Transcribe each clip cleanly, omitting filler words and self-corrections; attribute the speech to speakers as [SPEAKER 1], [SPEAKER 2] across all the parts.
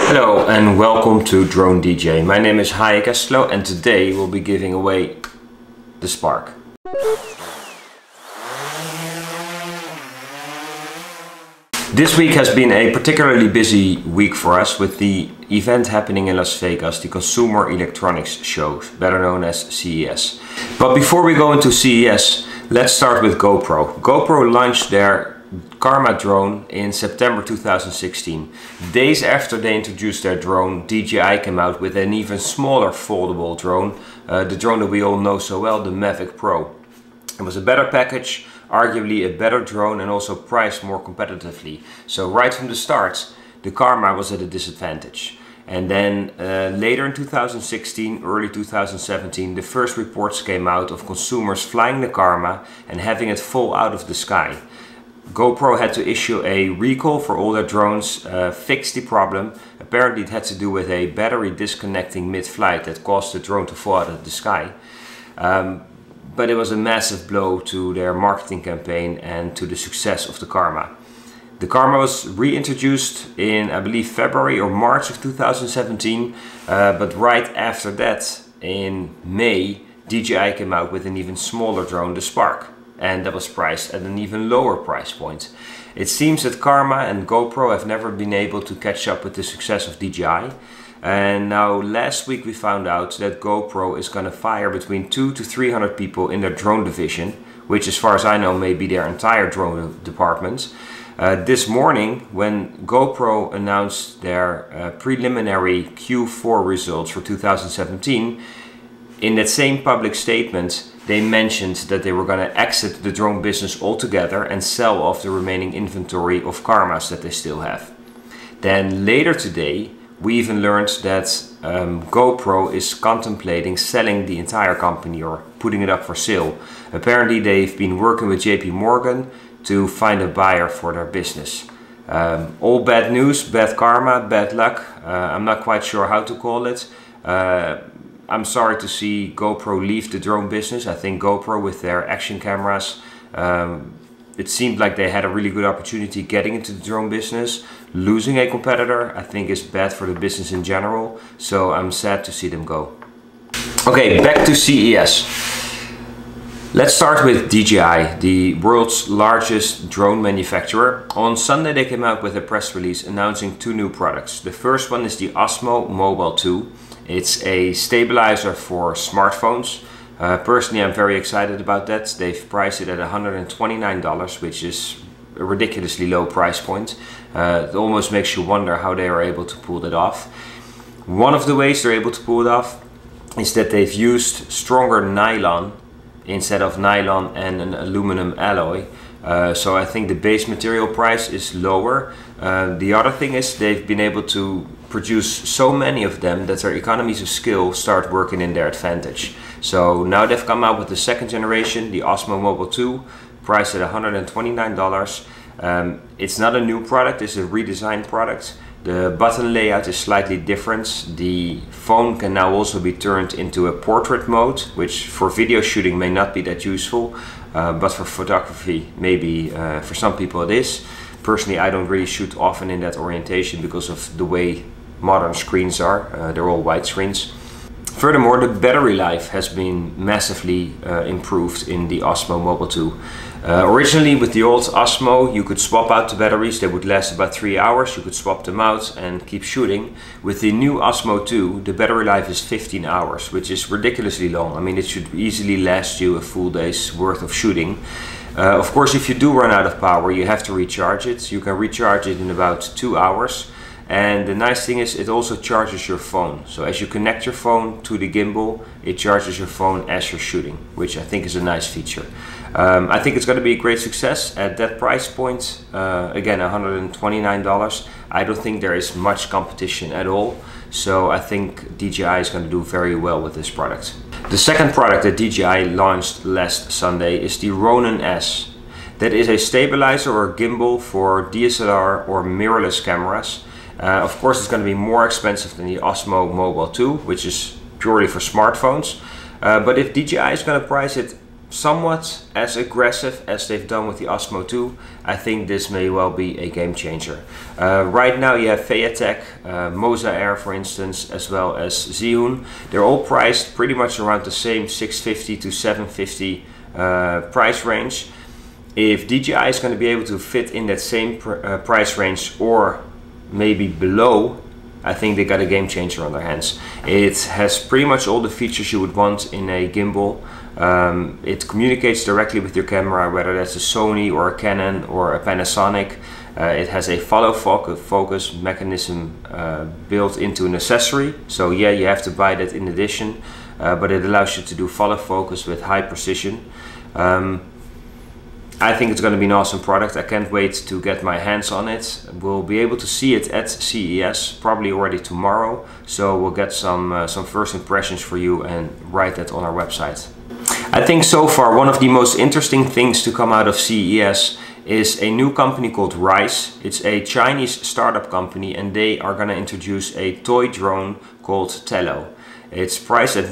[SPEAKER 1] Hello and welcome to DroneDJ. My name is Hayek Estlo and today we'll be giving away the Spark. This week has been a particularly busy week for us with the event happening in Las Vegas, the Consumer Electronics Show, better known as CES. But before we go into CES, let's start with GoPro. GoPro launched their Karma drone in September 2016. Days after they introduced their drone, DJI came out with an even smaller foldable drone, the drone that we all know so well, the Mavic Pro. It was a better package, arguably a better drone, and also priced more competitively. So right from the start, the Karma was at a disadvantage. And then later in 2016, early 2017, the first reports came out of consumers flying the Karma and having it fall out of the sky. GoPro had to issue a recall for all their drones, fix the problem. Apparently it had to do with a battery disconnecting mid-flight that caused the drone to fall out of the sky. But it was a massive blow to their marketing campaign and to the success of the Karma. The Karma was reintroduced in, I believe, February or March of 2017, but right after that, in May, DJI came out with an even smaller drone, the Spark. And that was priced at an even lower price point. It seems that Karma and GoPro have never been able to catch up with the success of DJI. And now last week we found out that GoPro is going to fire between 200 to 300 people in their drone division, which as far as I know may be their entire drone department. This morning, when GoPro announced their preliminary Q4 results for 2017, in that same public statement they mentioned that they were going to exit the drone business altogether and sell off the remaining inventory of Karmas that they still have. Then later today we even learned that GoPro is contemplating selling the entire company or putting it up for sale. Apparently they've been working with JP Morgan to find a buyer for their business. All bad news, bad karma, bad luck. I'm not quite sure how to call it. I'm sorry to see GoPro leave the drone business. I think GoPro with their action cameras, it seemed like they had a really good opportunity getting into the drone business. Losing a competitor, I think, is bad for the business in general. So I'm sad to see them go. Okay, back to CES. Let's start with DJI, the world's largest drone manufacturer. On Sunday they came out with a press release announcing two new products. The first one is the Osmo Mobile 2. It's a stabilizer for smartphones. Personally, I'm very excited about that. They've priced it at $129, which is a ridiculously low price point. It almost makes you wonder how they are able to pull that off. One of the ways they're able to pull it off is that they've used stronger nylon instead of nylon and an aluminum alloy. So I think the base material price is lower. The other thing is they've been able to produce so many of them that their economies of scale start working in their advantage. So now they've come out with the second generation, the Osmo Mobile 2, priced at $129. It's not a new product, it's a redesigned product. The button layout is slightly different. The phone can now also be turned into a portrait mode, which for video shooting may not be that useful, but for photography maybe for some people it is. Personally, I don't really shoot often in that orientation because of the way modern screens are. They're all wide screens. Furthermore, the battery life has been massively improved in the Osmo Mobile 2. Originally with the old Osmo you could swap out the batteries, they would last about 3 hours, you could swap them out and keep shooting. With the new Osmo 2 the battery life is 15 hours, which is ridiculously long. I mean, it should easily last you a full day's worth of shooting. Of course, if you do run out of power you have to recharge it. You can recharge it in about 2 hours. And the nice thing is it also charges your phone. So as you connect your phone to the gimbal, it charges your phone as you're shooting, which I think is a nice feature. I think it's going to be a great success at that price point. Again, $129. I don't think there is much competition at all. So I think DJI is going to do very well with this product. The second product that DJI launched last Sunday is the Ronin-S. That is a stabilizer or gimbal for DSLR or mirrorless cameras. Of course, it's going to be more expensive than the Osmo Mobile 2, which is purely for smartphones. But if DJI is going to price it somewhat as aggressive as they've done with the Osmo 2, I think this may well be a game changer. Right now you have Featech, Moza Air for instance, as well as Zhiyun. They're all priced pretty much around the same 650 to 750 price range. If DJI is going to be able to fit in that same price range or maybe below, I think they got a game changer on their hands. It has pretty much all the features you would want in a gimbal. It communicates directly with your camera, whether that's a Sony or a Canon or a Panasonic. It has a follow focus mechanism built into an accessory. So yeah, you have to buy that in addition, but it allows you to do follow focus with high precision. I think it's going to be an awesome product. I can't wait to get my hands on it. We'll be able to see it at CES, probably already tomorrow. So we'll get some first impressions for you and write that on our website. I think so far one of the most interesting things to come out of CES is a new company called Rise. It's a Chinese startup company and they are going to introduce a toy drone called Tello. It's priced at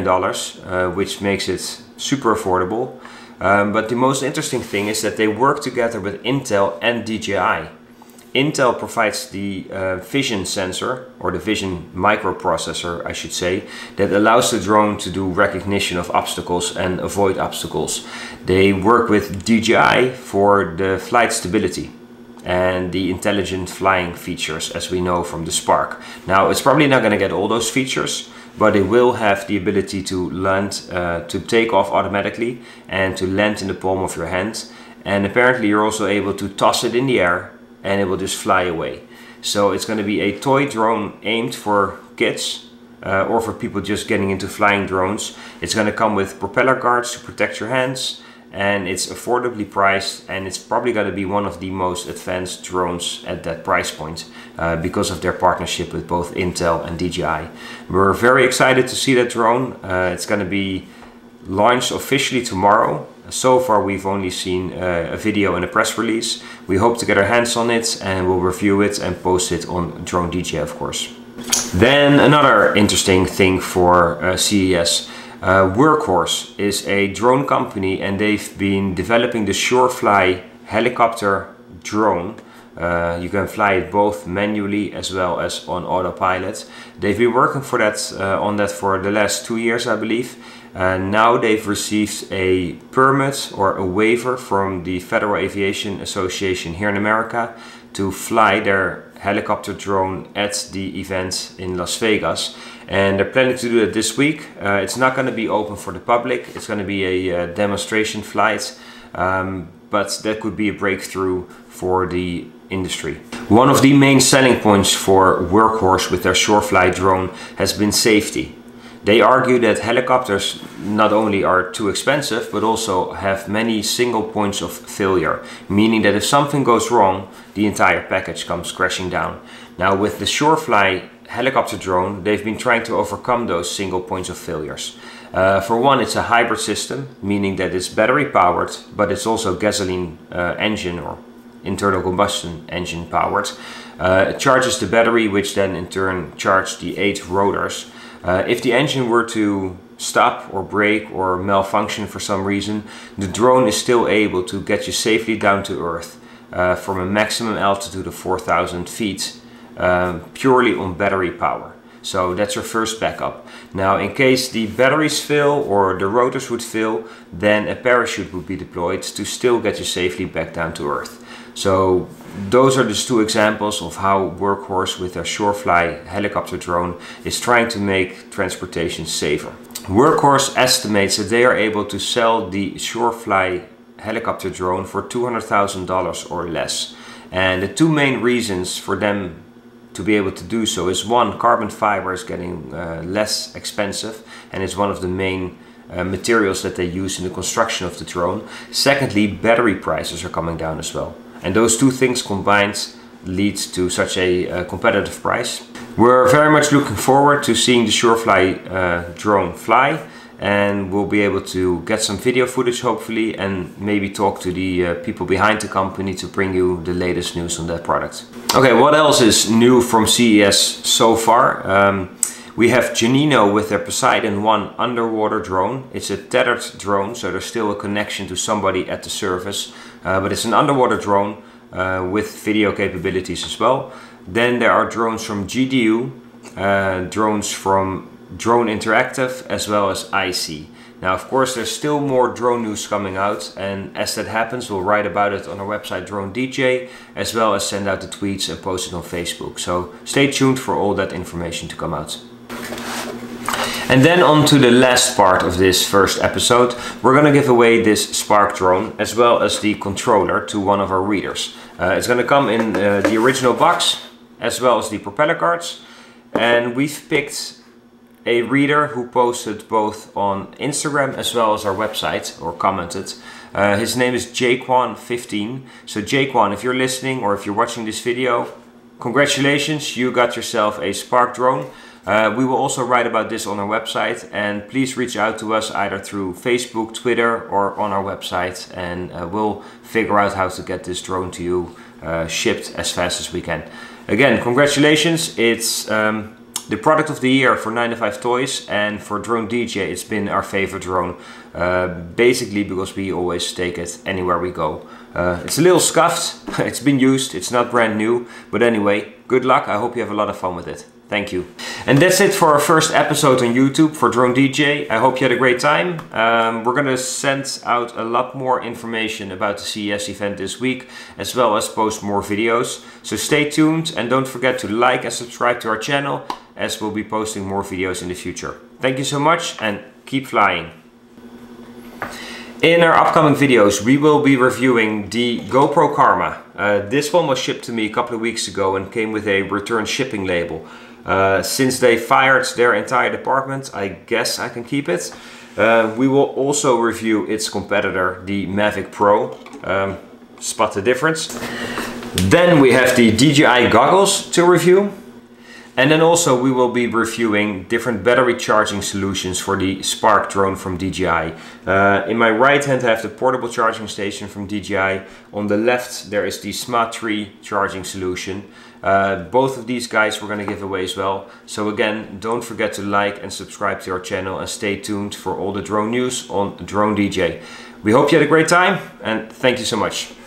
[SPEAKER 1] $99, which makes it super affordable. But the most interesting thing is that they work together with Intel and DJI. Intel provides the vision sensor, or the vision microprocessor I should say, that allows the drone to do recognition of obstacles and avoid obstacles. They work with DJI for the flight stability and the intelligent flying features, as we know from the Spark. Now it's probably not going to get all those features, but it will have the ability to land, to take off automatically and to land in the palm of your hand. And apparently you're also able to toss it in the air and it will just fly away. So it's going to be a toy drone aimed for kids or for people just getting into flying drones. It's going to come with propeller guards to protect your hands, and it's affordably priced, and it's probably going to be one of the most advanced drones at that price point because of their partnership with both Intel and DJI. We're very excited to see that drone. It's going to be launched officially tomorrow. So far we've only seen a video and a press release. We hope to get our hands on it and we'll review it and post it on DroneDJ, of course. Then another interesting thing for CES. Workhorse is a drone company and they've been developing the SureFly helicopter drone. You can fly it both manually as well as on autopilot. They've been working for that, on that for the last 2 years, I believe. Now they've received a permit or a waiver from the Federal Aviation Association here in America to fly their helicopter drone at the event in Las Vegas. And they're planning to do it this week. It's not going to be open for the public. It's going to be a demonstration flight, but that could be a breakthrough for the industry. One of the main selling points for Workhorse with their SureFly drone has been safety. They argue that helicopters not only are too expensive, but also have many single points of failure, meaning that if something goes wrong, the entire package comes crashing down. Now with the SureFly helicopter drone, they've been trying to overcome those single points of failures. For one, it's a hybrid system, meaning that it's battery powered, but it's also gasoline engine or internal combustion engine powered. It charges the battery, which then in turn charges the 8 rotors. If the engine were to stop or break or malfunction for some reason, the drone is still able to get you safely down to earth from a maximum altitude of 4,000 feet purely on battery power. So that's your first backup. Now in case the batteries fail or the rotors would fail, then a parachute would be deployed to still get you safely back down to earth. So those are just 2 examples of how Workhorse with their SureFly helicopter drone is trying to make transportation safer. Workhorse estimates that they are able to sell the SureFly helicopter drone for $200,000 or less. And the 2 main reasons for them to be able to do so is one, carbon fiber is getting less expensive and it's one of the main materials that they use in the construction of the drone. Secondly, battery prices are coming down as well. And those 2 things combined leads to such a competitive price. We're very much looking forward to seeing the SureFly drone fly, and we'll be able to get some video footage hopefully and maybe talk to the people behind the company to bring you the latest news on that product. Okay, what else is new from CES so far? We have Janino with their Poseidon 1 underwater drone. It's a tethered drone, so there's still a connection to somebody at the surface, but it's an underwater drone with video capabilities as well. Then there are drones from GDU, drones from Drone Interactive, as well as IC. Now, of course, there's still more drone news coming out, and as that happens, we'll write about it on our website DroneDJ, as well as send out the tweets and post it on Facebook. So stay tuned for all that information to come out. And then on to the last part of this first episode, we're going to give away this Spark drone, as well as the controller, to one of our readers. It's going to come in the original box, as well as the propeller cards, and we've picked a reader who posted both on Instagram as well as our website, or commented. His name is Jaquan15. So Jaquan, if you're listening or if you're watching this video, congratulations, you got yourself a Spark drone. We will also write about this on our website, and please reach out to us either through Facebook, Twitter, or on our website, and we'll figure out how to get this drone to you shipped as fast as we can. Again, congratulations. It's the product of the year for 9 to 5 Toys, and for DroneDJ it's been our favorite drone, basically because we always take it anywhere we go. It's a little scuffed, it's been used, it's not brand new, but anyway, good luck. I hope you have a lot of fun with it. Thank you. And that's it for our first episode on YouTube for DroneDJ. I hope you had a great time. We're gonna send out a lot more information about the CES event this week, as well as post more videos. So stay tuned, and don't forget to like and subscribe to our channel, as we'll be posting more videos in the future. Thank you so much, and keep flying. In our upcoming videos, we will be reviewing the GoPro Karma. This one was shipped to me a couple of weeks ago and came with a return shipping label. Since they fired their entire department, I guess I can keep it. We will also review its competitor, the Mavic Pro. Spot the difference. Then we have the DJI goggles to review. And then also we will be reviewing different battery charging solutions for the Spark drone from DJI. In my right hand I have the portable charging station from DJI. On the left there is the Smart 3 charging solution. Both of these guys we're going to give away as well. So again, don't forget to like and subscribe to our channel, and stay tuned for all the drone news on DroneDJ. We hope you had a great time, and thank you so much.